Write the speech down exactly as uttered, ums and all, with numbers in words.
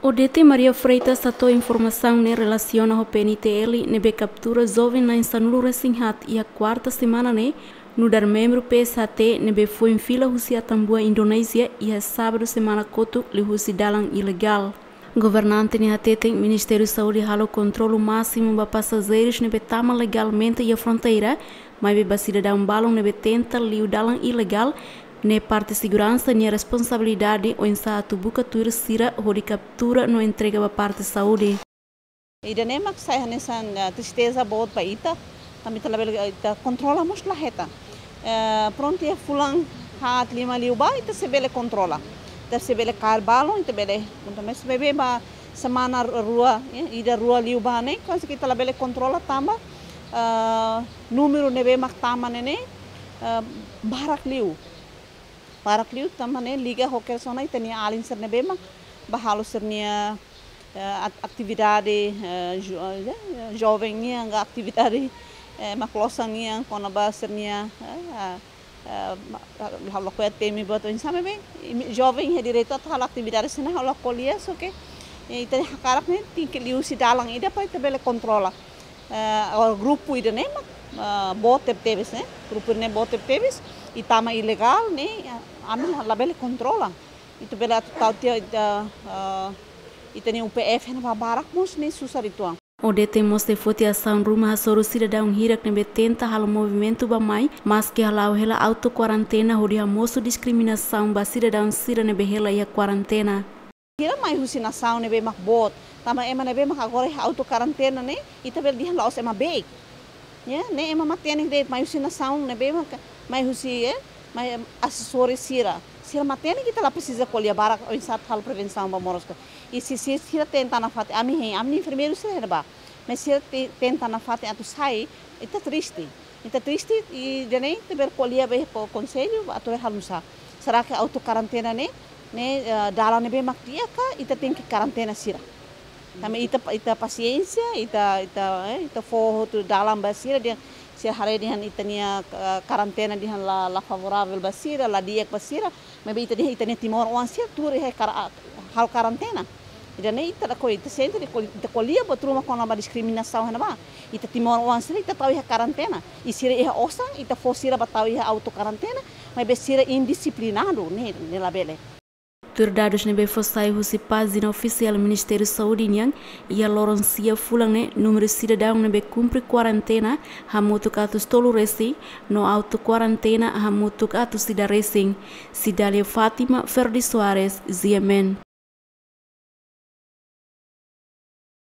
O D T Maria Freitas tratou informação em relação ao P N T L nebe captura jovem na Insanulu Resinhat e a quarta semana né no dar membro P S A T nebe foi em fila Rusia Tambua Indonésia e a sábado semana kotu li Rusi dalang ilegal. Governante ne tem Ministério de Saúde halo controle máximo para passageiros nebe tama legalmente e a fronteira, mas be cidadão balão nebe tenta liu dalang ilegal. Ne parte de segurança ne responsabilidade o insato buka tuir sira ou de captura no entrega para parte de saúde. Ida nem mak sai nessa tristeza boa para ita, também talabel ita controla mus lá reta. Pronto é fulan hat lima liu ba ita se bele controla. Ita se bele car balon ita bele, também se bebe ba semana rua, ida rua liu ba ne, quase que talabel controla tamba número nebe mak tama ne barak liu. Para kliu tamane liga hoker sona itania alin ser nebema bahalo sernia atividade jovem anga atividade maklosania kona ba sernia halo ko temi boto insame bem jovem é direito a atividade sena halo colia so que itania hakarak ne tin que liu si dalang ida pa tabele controla o grupo ida ne bote teves né grupo ne bote teves e tama ilegal né amil labele controla itu bela tal tia itu ne U P F na barak mos ne susar itu. O D T mostra foto ação rumah hasoro cidadão hirak nebe tenta halo movimento bamai mas que halau hela auto quarentena hodi hamoso discriminação ba cidadão sira nebe hela ia quarentena. Hira mai husinação nebe mak bot tama ema nebe mak agora auto quarentena né itu bel dihan laos ema beg. Ya, ne ema matene de mai husinação nebe mak mai husi é mas assessores sira sira matene kita lá precisa colher barak o insat hal prevenção ba morosca e se se sira tenta na fate ami hen ami enfermeiro sira ba mas sira tenta na fate atu sai está triste está triste e de nem te ver colher be conselho atu halusa será que auto quarentena ne ne dala ne be mak dia ka ita tem que quarentena sira também ita ita paciência ita ita ita for tu dalam basira dia se hari dihan itania quarentena dihan la la favorável basira la diek basira mas ita dihan itania timor o ansia tur he hal quarentena ida ne ita da coi ita sente de ita colia botruma com a discriminação hana ba ita timor o ansia ita tahu he quarentena e sira e osa ita fosira batahu he auto quarentena mas besira indisciplinado ne ne labele. Tur dados nebe fosai husi página oficial Ministério de Saúde yang ia loroncia fulang ne número cidadão nebe cumpre quarentena hamutu katus tolu resi no auto quarentena hamutu katus sida racing Cidália Fátima Ferdi Soares Ziemen.